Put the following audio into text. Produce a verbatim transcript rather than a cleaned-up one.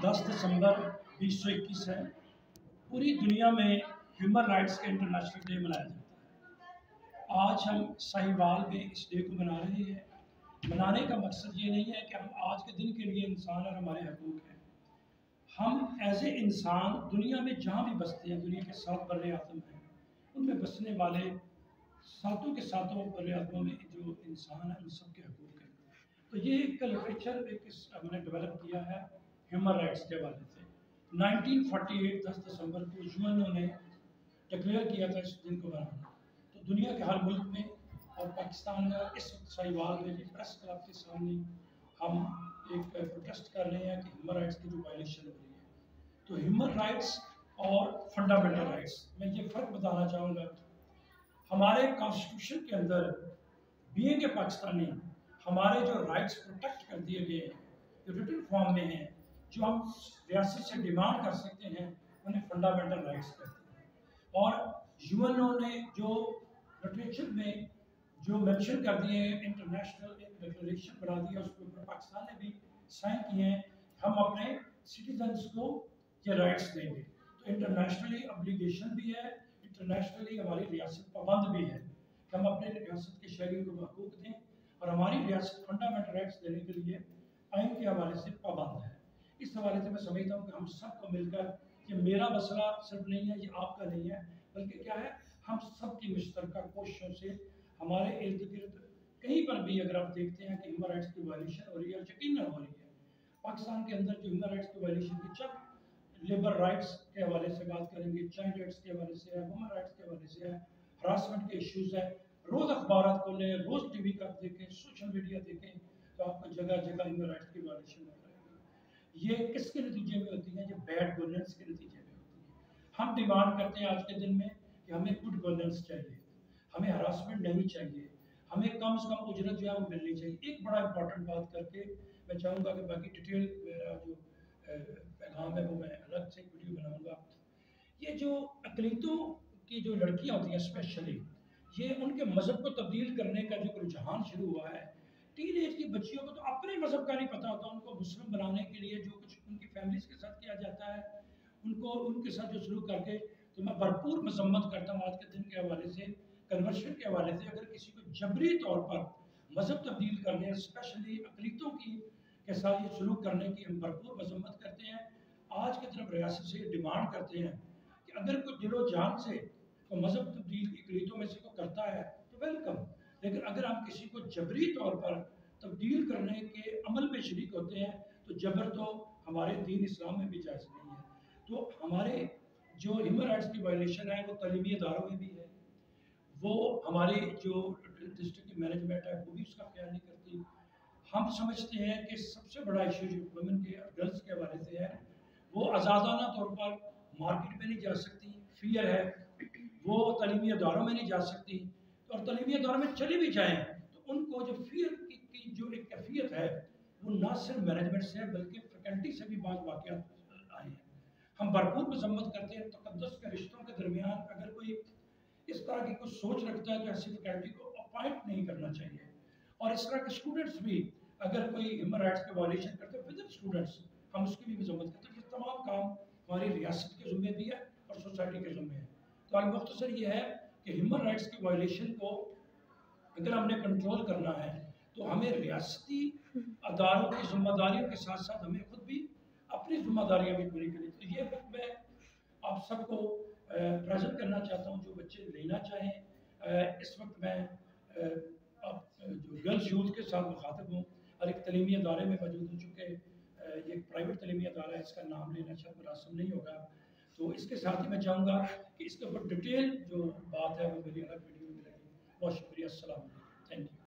दस दिसंबर बीस सौ इक्कीस है। पूरी दुनिया में ह्यूमन राइट्स का इंटरनेशनल डे मनाया जाता है। आज हम साहिवाल में इस डे को मना रहे हैं। मनाने का मकसद ये नहीं है कि हम आज के दिन के लिए इंसान और हमारे हकूक़ हैं। हम एज ए इंसान दुनिया में जहाँ भी बसते हैं, दुनिया के सात बर्रे आज़म हैं, उनमें बसने वाले सातों के सातों बर्रे आज़मों में जो इंसान है उन सब के हकूक़ हैं। तो ये एक लिटरेचर एक हमने डेवलप किया है ह्यूमन राइट्स के हवाले से। नाइनटीन फोर्टी एट दस दिसंबर को यूएनओ ने डिक्लेयर किया था इस दिन को मनाना। तो दुनिया के हर मुल्क में और पाकिस्तान में इस साहिवाल में प्रेस क्लब के सामने हम एक प्रोटेस्ट कर रहे हैं कि ह्यूमन राइट्स की जो वायलेशन हो रही है। तो ह्यूमन राइट्स और फंडामेंटल राइट्स मैं ये फ़र्क बताना चाहूँगा। हमारे कॉन्स्टिट्यूशन के अंदर बीइंग ए पाकिस्तानी हमारे जो राइट्स प्रोटेक्ट कर दिए गए हैं, जो रिटन फॉर्म में हैं, जो हम रियासत से डिमांड कर सकते हैं, उन्हें फंडामेंटल राइट्स कहते हैं। और यूएनओ ने जो लिटरेचर में जो मेंशन कर दिए हैं, इंटरनेशनल एक डिक्लेरेशन बना दिया, उसके ऊपर पाकिस्तान ने भी साइन किए हैं, हम अपने सिटीजन्स को ये राइट्स देंगे। तो इंटरनेशनली ऑब्लिगेशन भी है, इंटरनेशनली हमारी रियासत पाबंद भी है कि हम अपने रियासत के शहरियों को हकूक़ दें, और हमारी रियासत फंडामेंटल राइट्स देने के लिए आइन के हवाले से पाबंद है। इस हवाले से मैं समझता हूँ कि हम सबको मिलकर, ये मेरा मसला सिर्फ नहीं है, ये आपका नहीं है, बल्कि क्या है, हम सब की मुश्तरका कोशिशों से हमारे इर्द गिर्द कहीं पर भी अगर आप देखते हैं कि ह्यूमन राइट्स की वायलेशन हो रही है, यकीनन हो रही है। पाकिस्तान के अंदर जो ह्यूमन राइट्स की वायलेशन की जब लेबर राइट्स के हवाले से बात करेंगे, चाइल्ड राइट्स के हवाले से है, वुमन राइट्स के हवाले से है, हरासमेंट के इश्यूज़ है, रोज़ अखबार खोलें, रोज़ टी वी का देखें, सोशल मीडिया देखें, तो आपको जगह जगह ह्यूमन राइट्स की वायलेशन हो रही है। ये किसके नतीजे में होती है? ये बैड गवर्नेंस के नतीजे में होती है। हम डिमांड करते हैं आज के दिन में कि हमें गुड गवर्नेंस चाहिए, हमें हरासमेंट नहीं चाहिए, हमें कम से कम उजरत जो है वो मिलनी चाहिए। एक बड़ा इंपॉर्टेंट बात करके मैं चाहूँगा कि बाकी डिटेल मेरा जो पैगाम है वो मैं अलग से वीडियो बनाऊँगा। ये जो अक़लीतों की जो लड़कियाँ होती हैं स्पेशली, ये उनके मज़हब को तब्दील करने का जो रुझान शुरू हुआ है। टीन एज की बच्चियों को तो अपने मज़हब का नहीं पता होता, उनको मुस्लिम बनाने के लिए जो कुछ उनकी फैमिलीज़ के साथ किया जाता है, उनको उनके साथ जो सलूक करके, तो मैं भरपूर मजम्मत करता हूँ आज के दिन के हवाले से, कन्वर्शन के हवाले से। अगर किसी को जबरी तौर पर मज़हब तब्दील करने, स्पेशली अक़लीतों की के साथ ये सलूक करने की हम भरपूर मजम्मत करते हैं। आज की तरफ रियासत से डिमांड करते हैं कि अगर कोई दिलो जान से तो मज़हब तब्दील अक़लीतों में से को करता है तो वेलकम, लेकिन अगर हम किसी को जबरी तौर पर तब्दील करने के अमल में शरीक होते हैं तो जबर तो हमारे दीन इस्लाम में भी जायज़ नहीं है। तो हमारे जो ह्यूमन राइट्स की वायलेशन है वो तलीमी इदारों में भी है, वो हमारी जो डिस्ट्रिक्ट की मैनेजमेंट है वो भी उसका ख्याल नहीं करती। हम समझते हैं कि सबसे बड़ा इशू जो वुमेन के और गर्ल्स के हवाले से है, वो आज़ादाना तौर पर मार्केट में नहीं जा सकती, फियर है, वो तलीमी इदारों में नहीं जा सकती, और तलीमी इदारों में चली भी जाएँ तो उनको जो फियर की, की जो एक कैफियत है वो ना सिर्फ मैनेजमेंट से है बल्कि फैकल्टी से भी बाज़ वाक़यात आए हैं। हम भरपूर मजम्मत करते हैं तक़द्दुस के रिश्तों के दरमियान अगर कोई इस तरह की कुछ सोच रखता है तो ऐसी फैकल्टी को अपॉइंट नहीं करना चाहिए। और इस तरह के स्टूडेंट्स भी अगर कोई ह्यूमन राइट्स के वायलेशन करते हैं विद स्टूडेंट्स, हम उसकी भी मजम्मत करते हैं। ये तमाम काम हमारी रियासत के ज़िम्मे भी है और सोसाइटी के ज़िम्मे है। तो अल-मुख्तसर ये है कि ह्यूमन राइट्स की वायलेशन को अगर हमने कंट्रोल करना है तो हमें रियासती अदारों की ज़िम्मेदारियों के साथ साथ हमें खुद भी अपनी ज़िम्मेदारियाँ भी पूरी करनी। तो ये वक्त मैं आप सबको प्रेजेंट करना चाहता हूँ, जो बच्चे लेना चाहें। इस वक्त मैं अब जो गर्ल्स यूथ के साथ मुखातिब हूँ और एक तलीमी अदारे में मौजूद हूँ, चूँकि ये एक प्राइवेट तलीमी अदारा है, इसका नाम लेना शायद मुनासिब नहीं होगा। तो इसके साथ ही मैं चाहूँगा कि इसके ऊपर डिटेल जो बात है वो मेरी अलग वीडियो में लगेगी। बहुत शुक्रिया, अस्सलाम वालेकुम, थैंक यू।